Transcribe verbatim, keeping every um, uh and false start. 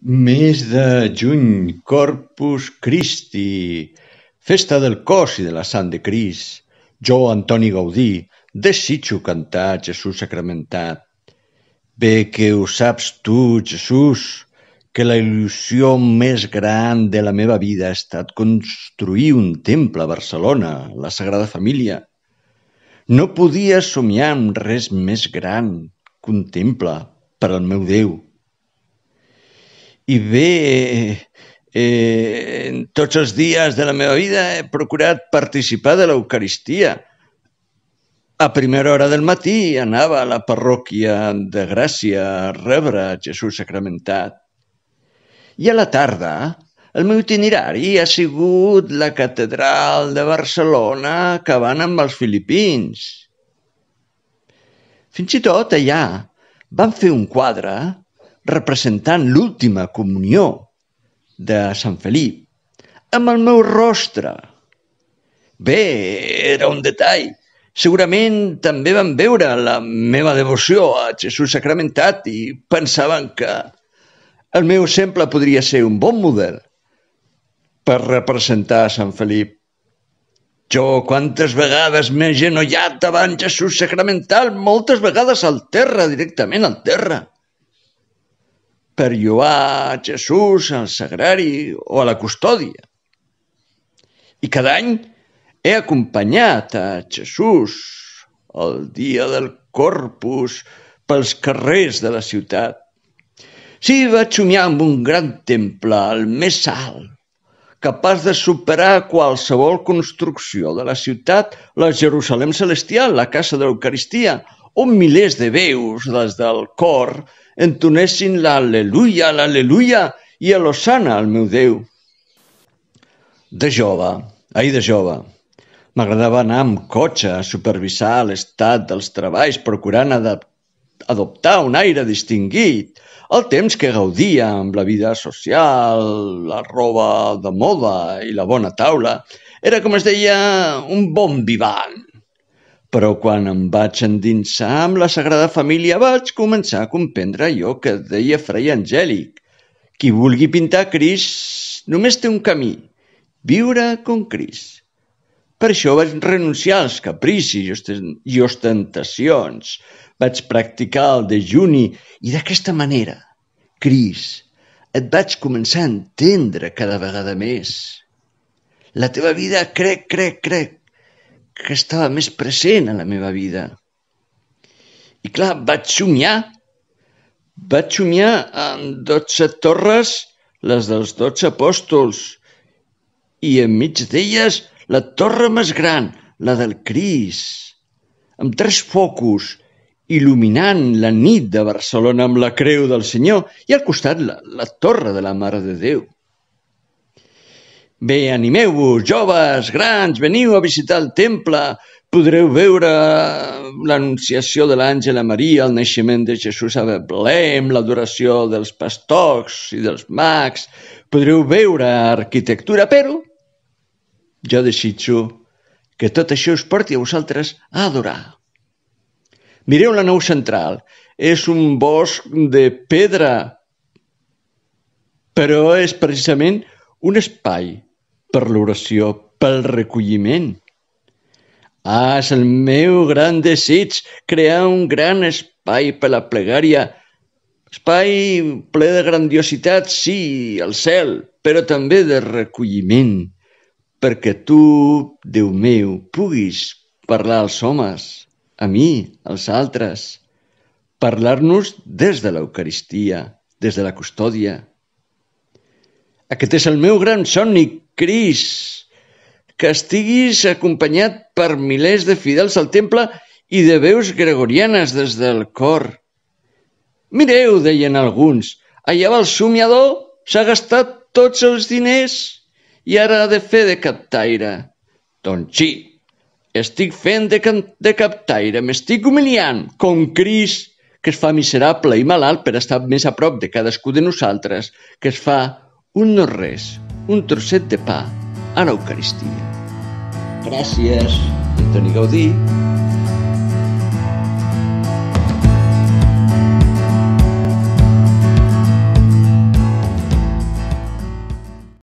Mes de juny, Corpus Christi, festa del cos i de la sang de Crist. Jo, Antoni Gaudí, desitjo cantar Jesús sacramentat. Bé que ho saps tu, Jesús, que la il·lusió més gran de la meva vida ha estat construir un temple a Barcelona, la Sagrada Família. No podia somiar amb res més gran que un temple per al meu Déu. I bé, eh, en tots els dies de la meva vida he procurat participar de l'Eucaristia. A primera hora del matí anava a la parròquia de Gràcia a rebre Jesús sacramentat. I a la tarda el meu itinerari ha sigut la catedral de Barcelona acabant amb els filipins. Fins i tot allà van fer un quadre representant l'última comunió de Sant Felip amb el meu rostre. Bé, era un detall. Segurament també van veure la meva devoció a Jesús sacramentat i pensaven que el meu exemple podria ser un bon model per representar Sant Felip. Jo quantes vegades m'he agenollat davant Jesús sacramental, moltes vegades al terra, directament al terra, per lloar a Jesús al sagrari o a la custòdia. I cada any he acompanyat a Jesús el dia del Corpus pels carrers de la ciutat. Sí, vaig somiar amb un gran temple, el més alt, capaç de superar qualsevol construcció de la ciutat, la Jerusalem celestial, la casa de l'Eucaristia, on milers de veus, les del cor, entonessin l'al·leluia, l'al·leluia i l'hosana al meu Déu. De jove, ai de jove, m'agradava anar amb cotxe a supervisar l'estat dels treballs, procurant adoptar un aire distingit, el temps que gaudia amb la vida social, la roba de moda i la bona taula. Era, com es deia, un bon vivant. Però quan em vaig endinsar amb la Sagrada Família vaig començar a comprendre allò que deia Fray Angèlic. Qui vulgui pintar Crist només té un camí, viure com Crist. Per això vaig renunciar als capricis i ostentacions. Vaig practicar el dejuni i d'aquesta manera, Crist, et vaig començar a entendre cada vegada més. La teva vida crec, crec, crec, que estava més present a la meva vida. I clar, vaig somiar. Vaig somiar amb dotze torres, les dels dotze apòstols, i enmig d'elles la torre més gran, la del Crist, amb tres focus, il·luminant la nit de Barcelona amb la creu del Senyor i al costat la, la torre de la Mare de Déu. Bé, animeu-vos, joves, grans, veniu a visitar el temple, podreu veure l'anunciació de l'àngel a Maria, el naixement de Jesús a Betlem, l'adoració dels pastors i dels mags, podreu veure arquitectura, però jo desitjo que tot això us porti a vosaltres a adorar. Mireu la nau central, és un bosc de pedra, però és precisament un espai per l'oració, pel recolliment. Ah, és el meu gran desig, crear un gran espai per la plegària, espai ple de grandiositat, sí, al cel, però també de recolliment, perquè tu, Déu meu, puguis parlar als homes, a mi, als altres, parlar-nos des de l'Eucaristia, des de la custòdia. Aquest és el meu gran somni, Crist, que estiguis acompanyat per milers de fidels al temple i de veus gregorianes des del cor. Mireu, deien alguns, allà va el somiador, s'ha gastat tots els diners i ara ha de fer de captaire. Doncs sí, estic fent de, de captaire, m'estic humiliant, com Crist, que es fa miserable i malalt per estar més a prop de cadascú de nosaltres, que es fa un no-res, un trosset de pa a l'Eucaristia. Gràcies, Antoni Gaudí.